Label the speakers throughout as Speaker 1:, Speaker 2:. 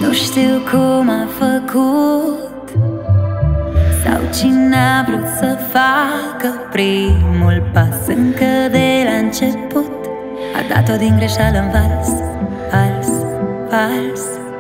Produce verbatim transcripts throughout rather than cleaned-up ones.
Speaker 1: Nu știu cum a făcut sau cine a vrut să facă primul pas. Încă de la început a dat-o din greșeală în vals, vals, vals.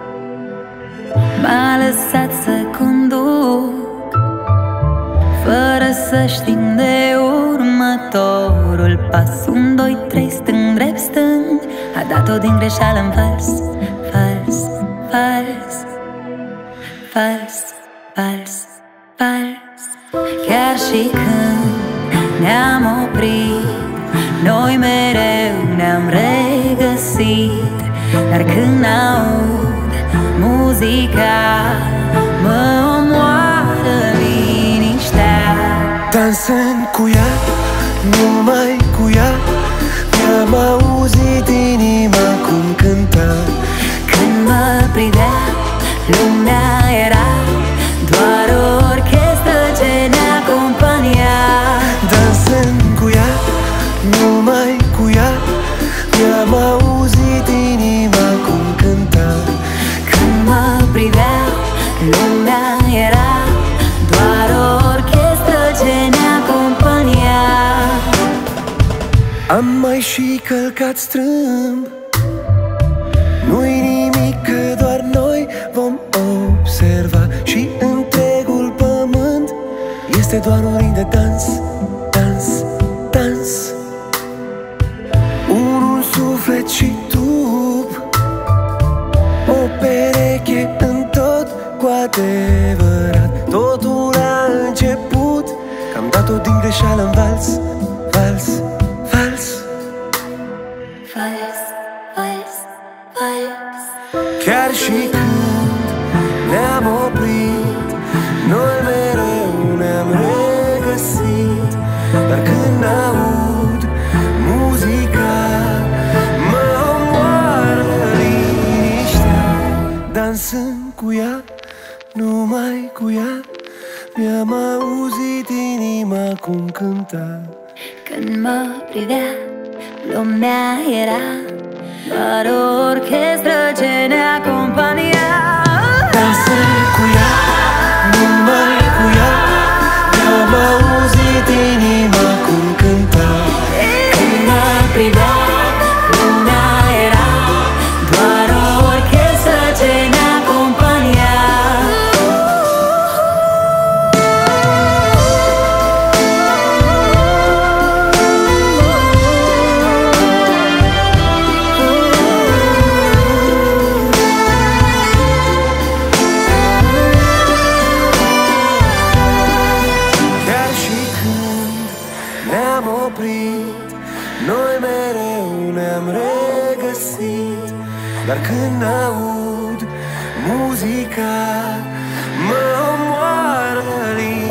Speaker 1: M-a lăsat să conduc fără să știm de următorul pas. Un, doi, trei, stâng, drept, stâng. A dat-o din greșeală în vals, vals, vals, vals, vals, vals. Chiar și când ne-am oprit, noi mereu ne-am regăsit. Dar când aud muzica, mă omoară liniștea.
Speaker 2: Dansând cu ea, numai cu ea, mi-am auzit inima cum cânta.
Speaker 1: Când mă privea, lumea era doar o orchestră ce ne acompania.
Speaker 2: Dansând cu ea, numai cu ea, mi-am auzit inima cum cânta.
Speaker 1: Când mă privea, lumea era doar o orchestră ce ne acompania.
Speaker 2: Am mai și călcat strâmb, nu-i nimic că doar noi vom observa. Și întregul pământ este doar un ring de dans, dans, dans. Un suflet și tub, o pereche în tot cu adevărat. Totul a început că am dat-o din greșeală în vals, vals, vals.
Speaker 1: Vals, vals, vals.
Speaker 2: Chiar și când ne-am oprit, noi mereu ne-am regăsit. Dar când aud muzica, mă omoară liniștea. Dansând cu ea, numai cu ea, mi-am auzit inima cum cânta.
Speaker 1: Când mă privea, lumea era doar o orchestră ce ne acompania.
Speaker 2: Dansând cu ea, numai cu ea, mi-am auzit inima cum cânta.
Speaker 1: Când mă privea, lumea era doar o orchestră ce ne acompania.
Speaker 2: Chiar și când ne-am oprit, noi mereu ne-am regăsit. Dar când aud muzica, mă omoară liniștea.